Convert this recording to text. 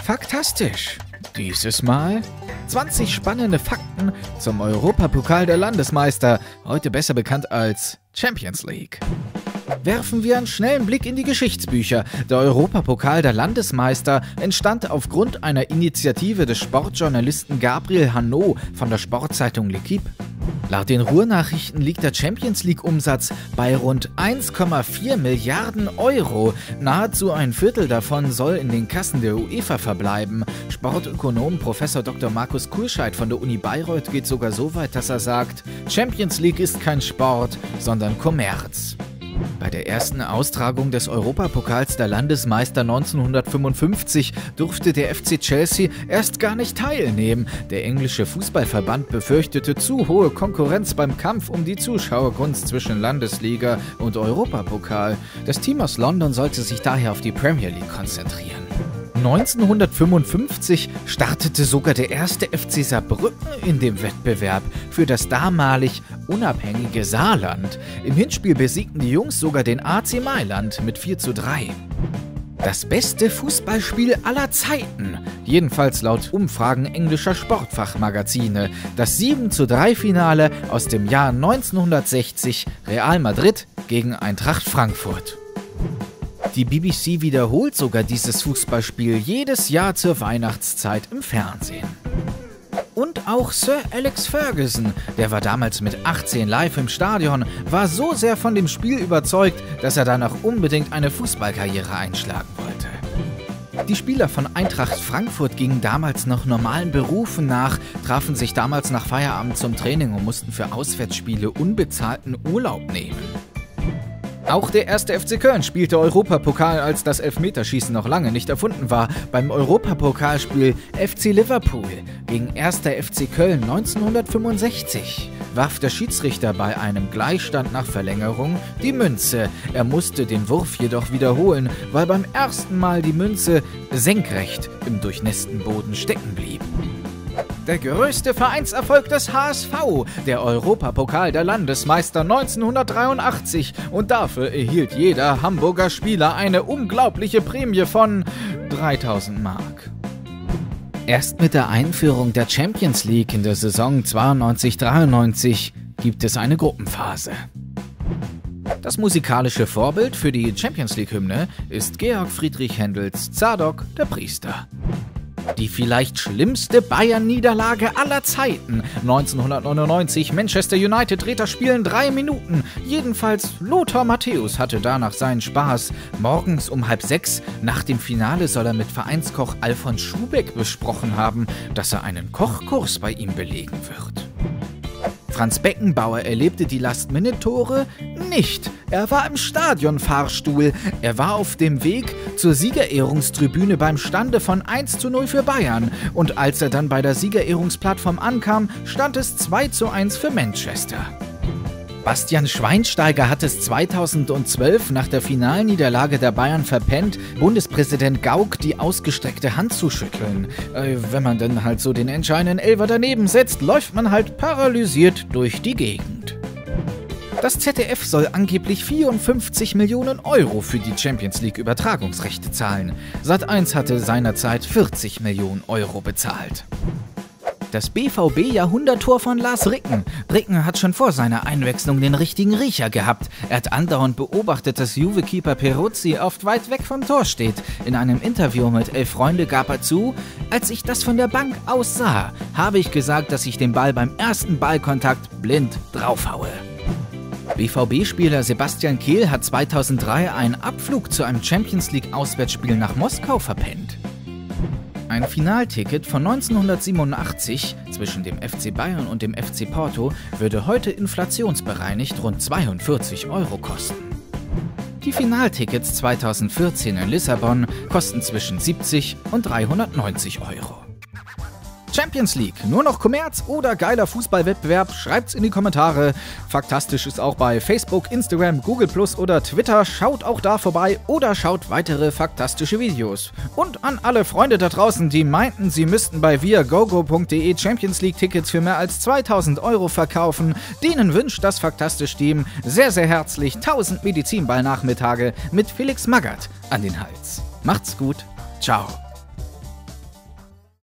Faktastisch. Dieses Mal 20 spannende Fakten zum Europapokal der Landesmeister, heute besser bekannt als Champions League. Werfen wir einen schnellen Blick in die Geschichtsbücher. Der Europapokal der Landesmeister entstand aufgrund einer Initiative des Sportjournalisten Gabriel Hanot von der Sportzeitung L'Équipe. Laut den Ruhrnachrichten liegt der Champions League-Umsatz bei rund 1,4 Milliarden Euro. Nahezu ein Viertel davon soll in den Kassen der UEFA verbleiben. Sportökonom Prof. Dr. Markus Kurscheid von der Uni Bayreuth geht sogar so weit, dass er sagt, Champions League ist kein Sport, sondern Kommerz. Bei der ersten Austragung des Europapokals der Landesmeister 1955 durfte der FC Chelsea erst gar nicht teilnehmen. Der englische Fußballverband befürchtete zu hohe Konkurrenz beim Kampf um die Zuschauergunst zwischen Landesliga und Europapokal. Das Team aus London sollte sich daher auf die Premier League konzentrieren. 1955 startete sogar der erste FC Saarbrücken in dem Wettbewerb für das damalig unabhängige Saarland. Im Hinspiel besiegten die Jungs sogar den AC Mailand mit 4:3. Das beste Fußballspiel aller Zeiten, jedenfalls laut Umfragen englischer Sportfachmagazine, das 7:3-Finale aus dem Jahr 1960, Real Madrid gegen Eintracht Frankfurt. Die BBC wiederholt sogar dieses Fußballspiel jedes Jahr zur Weihnachtszeit im Fernsehen. Und auch Sir Alex Ferguson, der war damals mit 18 live im Stadion, war so sehr von dem Spiel überzeugt, dass er danach unbedingt eine Fußballkarriere einschlagen wollte. Die Spieler von Eintracht Frankfurt gingen damals noch normalen Berufen nach, trafen sich damals nach Feierabend zum Training und mussten für Auswärtsspiele unbezahlten Urlaub nehmen. Auch der 1. FC Köln spielte Europapokal, als das Elfmeterschießen noch lange nicht erfunden war. Beim Europapokalspiel FC Liverpool gegen 1. FC Köln 1965 warf der Schiedsrichter bei einem Gleichstand nach Verlängerung die Münze. Er musste den Wurf jedoch wiederholen, weil beim ersten Mal die Münze senkrecht im durchnässten Boden stecken blieb. Der größte Vereinserfolg des HSV, der Europapokal der Landesmeister 1983. Und dafür erhielt jeder Hamburger Spieler eine unglaubliche Prämie von 3.000 Mark. Erst mit der Einführung der Champions League in der Saison 92/93 gibt es eine Gruppenphase. Das musikalische Vorbild für die Champions League-Hymne ist Georg Friedrich Händels Zadok, der Priester. Die vielleicht schlimmste Bayern-Niederlage aller Zeiten. 1999, Manchester United dreht das Spiel in 3 Minuten. Jedenfalls Lothar Matthäus hatte danach seinen Spaß. Morgens um 5:30 nach dem Finale soll er mit Vereinskoch Alfons Schubeck besprochen haben, dass er einen Kochkurs bei ihm belegen wird. Franz Beckenbauer erlebte die Last-Minute-Tore nicht. Er war im Stadionfahrstuhl. Er war auf dem Weg zur Siegerehrungstribüne beim Stande von 1:0 für Bayern. Und als er dann bei der Siegerehrungsplattform ankam, stand es 2:1 für Manchester. Bastian Schweinsteiger hat es 2012 nach der Finalniederlage der Bayern verpennt, Bundespräsident Gauck die ausgestreckte Hand zu schütteln. Wenn man dann halt so den entscheidenden Elfer daneben setzt, läuft man halt paralysiert durch die Gegend. Das ZDF soll angeblich 54 Millionen Euro für die Champions League Übertragungsrechte zahlen. Sat.1 hatte seinerzeit 40 Millionen Euro bezahlt. Das BVB-Jahrhunderttor von Lars Ricken. Ricken hat schon vor seiner Einwechslung den richtigen Riecher gehabt. Er hat andauernd beobachtet, dass Juve-Keeper Peruzzi oft weit weg vom Tor steht. In einem Interview mit 11 Freunde gab er zu, als ich das von der Bank aus sah, habe ich gesagt, dass ich den Ball beim ersten Ballkontakt blind draufhaue. BVB-Spieler Sebastian Kehl hat 2003 einen Abflug zu einem Champions-League-Auswärtsspiel nach Moskau verpennt. Ein Finalticket von 1987 zwischen dem FC Bayern und dem FC Porto würde heute inflationsbereinigt rund 42 Euro kosten. Die Finaltickets 2014 in Lissabon kosten zwischen 70 und 390 Euro. Champions League, nur noch Kommerz oder geiler Fußballwettbewerb? Schreibt's in die Kommentare. Faktastisch ist auch bei Facebook, Instagram, Google+ oder Twitter. Schaut auch da vorbei oder schaut weitere faktastische Videos. Und an alle Freunde da draußen, die meinten, sie müssten bei viagogo.de Champions League Tickets für mehr als 2.000 Euro verkaufen, denen wünscht das Faktastisch-Team sehr, sehr herzlich 1000 Medizinball-Nachmittage mit Felix Magath an den Hals. Macht's gut. Ciao.